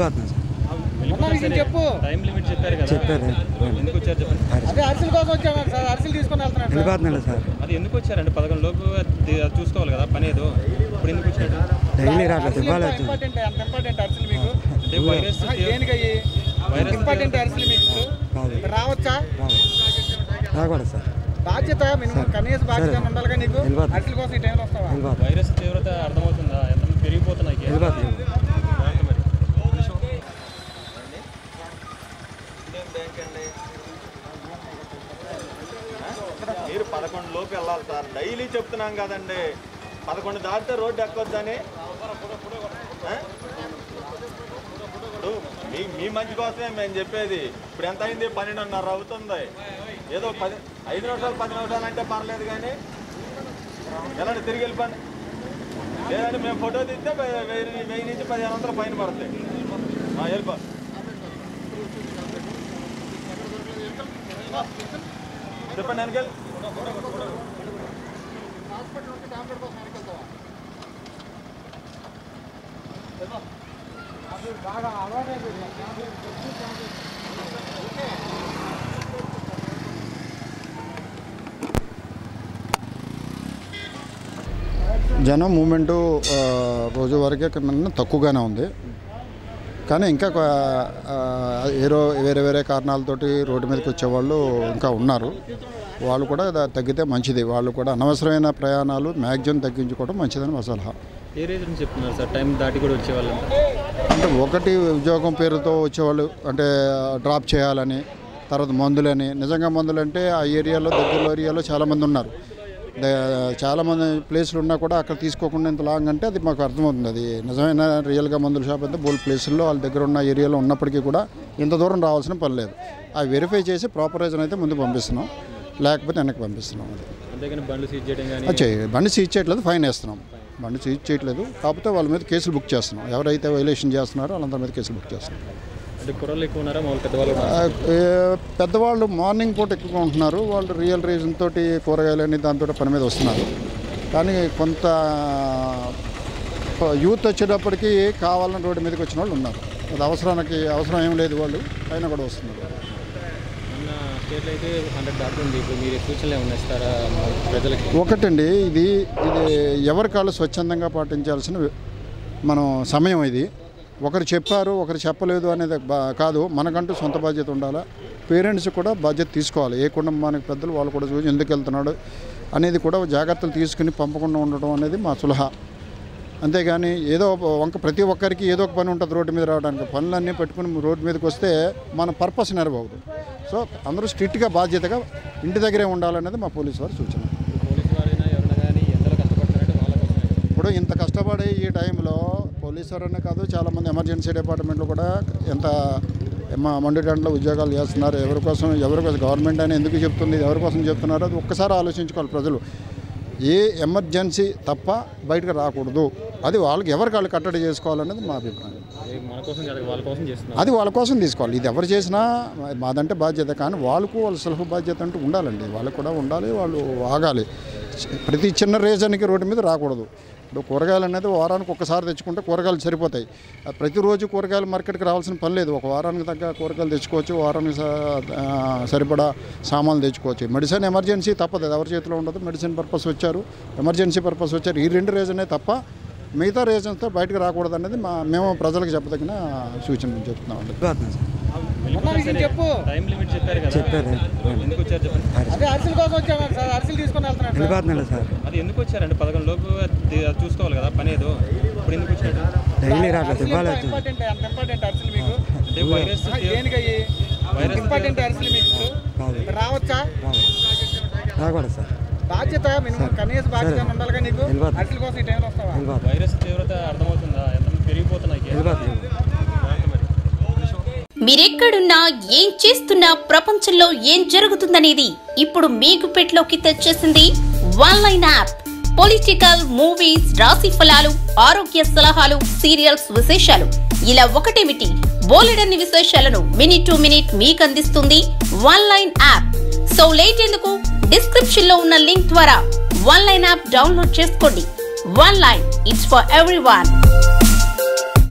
వెళ్ళిపోతున్నాను సార్. చెప్పు time limit చెప్పారు కదా, చెప్పారు. ఎందుకు వచ్చారు చెప్పండి. అదే అరిసెల కోసం వచ్చాము సార్, అరిసెలు తీసుకొని వెళ్తున్నాను. వెళ్ళిపోతున్నాను సార్. అది ఎందుకు వచ్చారండి? 11 లోపు చూసుకోవాలి కదా పని ఏదో. ఇప్పుడు ఎందుకు వచ్చినట్టు? డైలీ రాలేదు. ఇంపార్టెంట్ అంత ఇంపార్టెంట్ అరిసెలు మీకు అంటే వైరస్ వైరస్ ఇంపార్టెంట్ అరిసెలు మీకు రావచ్చా? రాకూడదు సార్. బాధ్యత మినిమం కనీస బాధ్యత ఉండాలిగా నీకు. అరిసెల కోసం ఈ టైంలో వస్తావా? వైరస్ తీవ్రత అర్థమవుతుందా? ఎంత పెరిగిపోతున్నాయి. మీరు 11 లోపు వెళ్ళాలి సార్. డైలీ చెప్తున్నాం కదండి, 11 దాటితే రోడ్డు ఎక్కొద్దని. మీ మంచి కోసమే మేము చెప్పేది. ఇప్పుడు ఎంత అయింది? 12:30 అవుతుంది. ఏదో 5 నిమిషాలు 10 నిమిషాలు అంటే పర్లేదు, కానీ ఎలాంటి తిరిగి వెళ్ళిపోండి. లేదంటే మేము ఫోటో తీస్తే 1000 నుంచి 1500 ఫైన్ పడతాయి. వెళ్ళిపో. చెప్పండి వెనకెళ్ళి. జనం మూమెంటు రోజు వరకే కన్నా తక్కువగానే ఉంది, కానీ ఇంకా వేరే వేరే కారణాలతోటి రోడ్డు మీదకి వచ్చేవాళ్ళు ఇంకా ఉన్నారు. వాళ్ళు కూడా తగ్గితే మంచిది. వాళ్ళు కూడా అనవసరమైన ప్రయాణాలు మ్యాక్సిమం తగ్గించుకోవడం మంచిదని మా సలహా. ఏ రీజన్ చెప్తున్నారు సార్ టైం దాటి కూడా వచ్చేవాళ్ళు? అంటే ఒకటి ఉద్యోగం పేరుతో వచ్చేవాళ్ళు, అంటే డ్రాప్ చేయాలని, తర్వాత మందులని. నిజంగా మందులు అంటే ఆ ఏరియాలో దగ్గరలో ఏరియాలో చాలామంది ఉన్నారు. చాలామంది ప్లేసులు ఉన్నా కూడా అక్కడ తీసుకోకుండా ఇంత లాంగ్ అంటే అది మాకు అర్థమవుతుంది. అది నిజమైన రియల్గా మందుల షాప్ అయితే బోల్ ప్లేసుల్లో వాళ్ళ దగ్గర ఉన్న ఏరియాలో ఉన్నప్పటికీ కూడా ఇంత దూరం రావాల్సిన పని లేదు. అవి వెరిఫై చేసి ప్రాపర్ రీజన్ అయితే ముందు పంపిస్తున్నాం, లేకపోతే వెనక్కి పంపిస్తున్నాం. అది బండి సీజ్ చేయట్లేదు, ఫైన్ వేస్తున్నాం. బండి సీజ్ చేయట్లేదు, కాకపోతే వాళ్ళ మీద కేసులు బుక్ చేస్తున్నాం. ఎవరైతే వైలేషన్ చేస్తున్నారో వాళ్ళందరి మీద కేసులు బుక్ చేస్తున్నాం. పెద్దవాళ్ళు మార్నింగ్ పూట ఎక్కువగా ఉంటున్నారు. వాళ్ళు రియల్ రీజన్ తోటి కూరగాయలని దాంతో పని మీద వస్తున్నారు. కానీ కొంత యూత్ వచ్చేటప్పటికి కావాలని రోడ్డు మీదకి వచ్చిన వాళ్ళు ఉన్నారు. అది అవసరం ఏం లేదు, వాళ్ళు అయినా కూడా వస్తున్నారు. ఒకటండి, ఇది ఎవరి కాళ్ళు స్వచ్ఛందంగా పాటించాల్సిన మనం సమయం. ఇది ఒకరు చెప్పారు ఒకరు చెప్పలేదు అనేది కాదు, మనకంటూ సొంత బాధ్యత ఉండాలా. పేరెంట్స్ కూడా బాధ్యత తీసుకోవాలి. ఏ కుటుంబానికి పెద్దలు వాళ్ళు కూడా చూసి ఎందుకు వెళ్తున్నాడు అనేది కూడా జాగ్రత్తలు తీసుకుని పంపకుండా ఉండడం అనేది మా సలహా. అంతేగాని ఏదో ప్రతి ఒక్కరికి ఏదో ఒక పని ఉంటుంది రోడ్డు మీద రావడానికి. పనులన్నీ పెట్టుకుని రోడ్డు మీదకి వస్తే మన పర్పస్ నెరవేరదు. సో అందరూ స్ట్రిక్ట్గా బాధ్యతగా ఇంటి దగ్గరే ఉండాలనేది మా పోలీసు వారి సూచన. ఇప్పుడు ఇంత కష్టపడే ఈ టైంలో పోలీసు వారనే కాదు, చాలామంది ఎమర్జెన్సీ డిపార్ట్మెంట్లో కూడా ఎంత మండుటెండలో ఉద్యోగాలు చేస్తున్నారు. ఎవరికోసం గవర్నమెంట్ అని ఎందుకు చెప్తుంది, ఎవరికోసం చెప్తున్నారో అది ఒక్కసారి ఆలోచించుకోవాలి ప్రజలు. ఏ ఎమర్జెన్సీ తప్ప బయటకు రాకూడదు. అది వాళ్ళకి ఎవరికి కట్టడి చేసుకోవాలనేది మా అభిప్రాయం. అది వాళ్ళ కోసం తీసుకోవాలి. ఇది ఎవరు చేసినా మాదంటే బాధ్యత, కానీ వాళ్ళకు వాళ్ళ సెల్ఫ్ బాధ్యత అంటూ ఉండాలండి. వాళ్ళకు కూడా ఉండాలి, వాళ్ళు ఆగాలి. ప్రతి చిన్న రీజన్కి రోడ్డు మీద రాకూడదు. ఇప్పుడు కూరగాయలు అనేది వారానికి ఒక్కసారి తెచ్చుకుంటే కూరగాయలు సరిపోతాయి. ప్రతిరోజు కూరగాయలు మార్కెట్కి రావాల్సిన పని లేదు. ఒక వారానికి తగ్గ కూరగాయలు తెచ్చుకోవచ్చు, వారానికి సరిపడా సామాన్లు తెచ్చుకోవచ్చు. మెడిసిన్ ఎమర్జెన్సీ తప్పదు, ఎవరి చేతిలో ఉండదు. మెడిసిన్ పర్పస్ వచ్చారు, ఎమర్జెన్సీ పర్పస్ వచ్చారు. ఈ 2 రీజనే తప్ప మిగతా రీజన్స్తో బయటకు రాకూడదు అనేది మేము ప్రజలకు చెప్పదగిన సూచన చెప్తున్నామండి. వెళ్ళిపోతున్నాను సార్. అది ఎందుకు వచ్చారండి? 11 లోపు చూసుకోవాలి కదా పని ఏదో. ఇప్పుడు ఎందుకు వచ్చినట్టు? డైలీ రాలేదు. రావచ్చా? రాకూడదు సార్. బాధ్యత మినిమం కనీస బాధ్యత ఉండాలిగా నీకు. అరిసెల కోసం ఈ టైంలో వస్తావా? వైరస్ తీవ్రత అర్థమవుతుందా? ఎంత పెరిగిపోతున్నాయి. మీరెక్కడున్నా ఏం చేస్తున్నా ప్రపంచంలో ఏం జరుగుతుందనేది ఇప్పుడు మీ గుప్పెట్లోకి తెచ్చేసింది OneLine యాప్. పొలిటికల్, మూవీస్, రాశి ఫలాలు, ఆరోగ్య సలహాలు, సీరియల్స్ విశేషాలు, ఇలా ఒకటేమిటి బోలెడన్ని విశేషాలను మినిట్ టు మినిట్ మీకు అందిస్తుంది OneLine యాప్. సో లేట్ ఎందుకు, డిస్క్రిప్షన్ లో ఉన్న లింక్ ద్వారా OneLine యాప్ డౌన్లోడ్ చేసుకోండి. OneLine, it's for everyone.